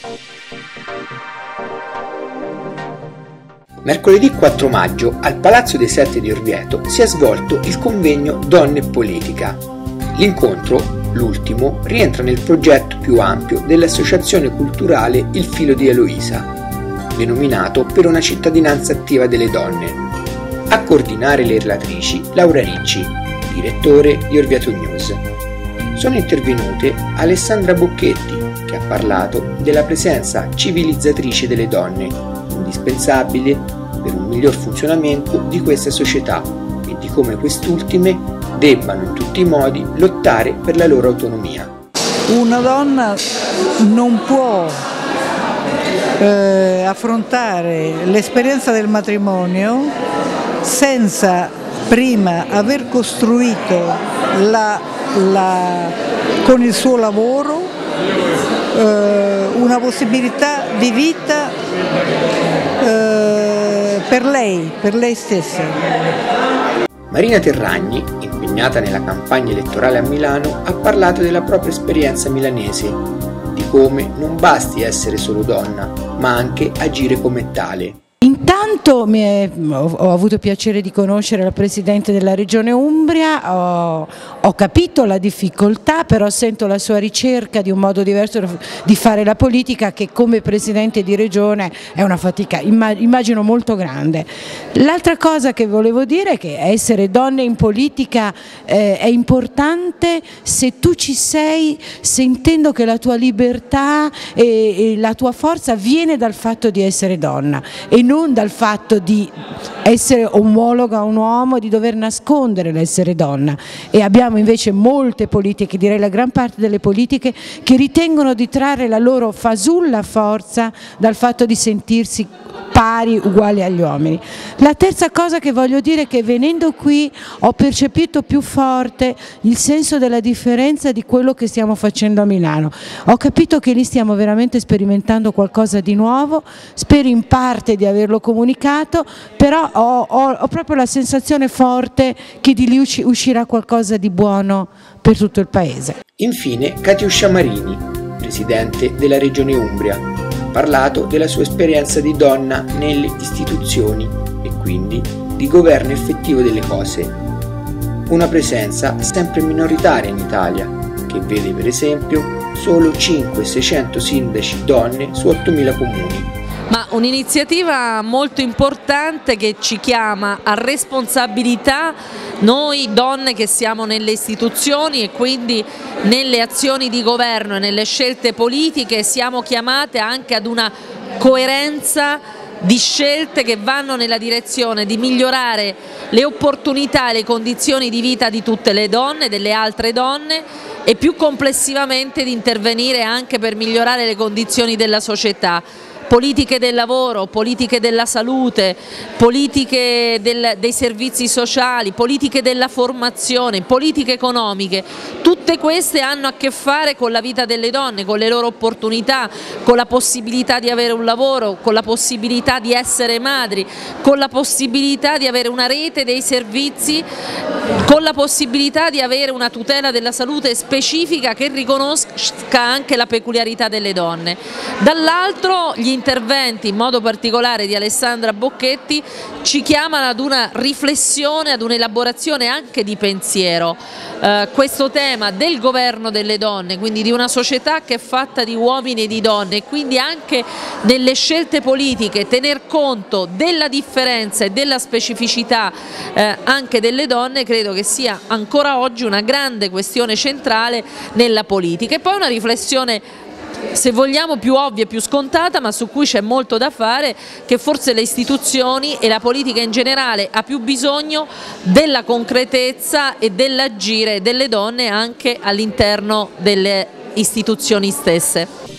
Mercoledì 4 maggio al Palazzo dei Sette di Orvieto si è svolto il convegno Donne e Politica. L'incontro, l'ultimo, rientra nel progetto più ampio dell'associazione culturale Il Filo di Eloisa, denominato Per una cittadinanza attiva delle donne. A coordinare le relatrici Laura Ricci, direttore di Orvieto News. Sono intervenute Alessandra Bocchetti, che ha parlato della presenza civilizzatrice delle donne, indispensabile per un miglior funzionamento di questa società e di come quest'ultime debbano in tutti i modi lottare per la loro autonomia. Una donna non può affrontare l'esperienza del matrimonio senza prima aver costruito con il suo lavoro una possibilità di vita per lei stessa. Marina Terragni, impegnata nella campagna elettorale a Milano, ha parlato della propria esperienza milanese, di come non basti essere solo donna, ma anche agire come tale. Intanto ho avuto piacere di conoscere la Presidente della Regione Umbria, ho capito la difficoltà, però sento la sua ricerca di un modo diverso di fare la politica che come Presidente di Regione è una fatica, immagino molto grande. L'altra cosa che volevo dire è che essere donne in politica è importante se tu ci sei sentendo che la tua libertà e la tua forza viene dal fatto di essere donna e non dal fatto di essere omologa a un uomo, di dover nascondere l'essere donna. E abbiamo invece molte politiche, direi la gran parte delle politiche, che ritengono di trarre la loro fasulla forza dal fatto di sentirsi pari, uguali agli uomini. La terza cosa che voglio dire è che venendo qui ho percepito più forte il senso della differenza di quello che stiamo facendo a Milano. Ho capito che lì stiamo veramente sperimentando qualcosa di nuovo, spero in parte di averlo comunicato, però ho proprio la sensazione forte che di lì uscirà qualcosa di buono per tutto il Paese. Infine Katiuscia Marini, Presidente della Regione Umbria, ha parlato della sua esperienza di donna nelle istituzioni e quindi di governo effettivo delle cose. Una presenza sempre minoritaria in Italia, che vede per esempio solo 5-600 sindaci donne su 8.000 comuni. Ma un'iniziativa molto importante che ci chiama a responsabilità noi donne che siamo nelle istituzioni e quindi nelle azioni di governo e nelle scelte politiche siamo chiamate anche ad una coerenza di scelte che vanno nella direzione di migliorare le opportunità e le condizioni di vita di tutte le donne, delle altre donne e più complessivamente di intervenire anche per migliorare le condizioni della società. Politiche del lavoro, politiche della salute, politiche dei servizi sociali, politiche della formazione, politiche economiche, tutte queste hanno a che fare con la vita delle donne, con le loro opportunità, con la possibilità di avere un lavoro, con la possibilità di essere madri, con la possibilità di avere una rete dei servizi, con la possibilità di avere una tutela della salute specifica che riconosca anche la peculiarità delle donne. Dall'altro gli interventi, in modo particolare di Alessandra Bocchetti, ci chiamano ad una riflessione, ad un'elaborazione anche di pensiero. Questo tema del governo delle donne, quindi di una società che è fatta di uomini e di donne e quindi anche nelle scelte politiche tener conto della differenza e della specificità anche delle donne, credo che sia ancora oggi una grande questione centrale nella politica. E poi una riflessione, se vogliamo, più ovvia e più scontata, ma su cui c'è molto da fare, che forse le istituzioni e la politica in generale ha più bisogno della concretezza e dell'agire delle donne anche all'interno delle istituzioni stesse.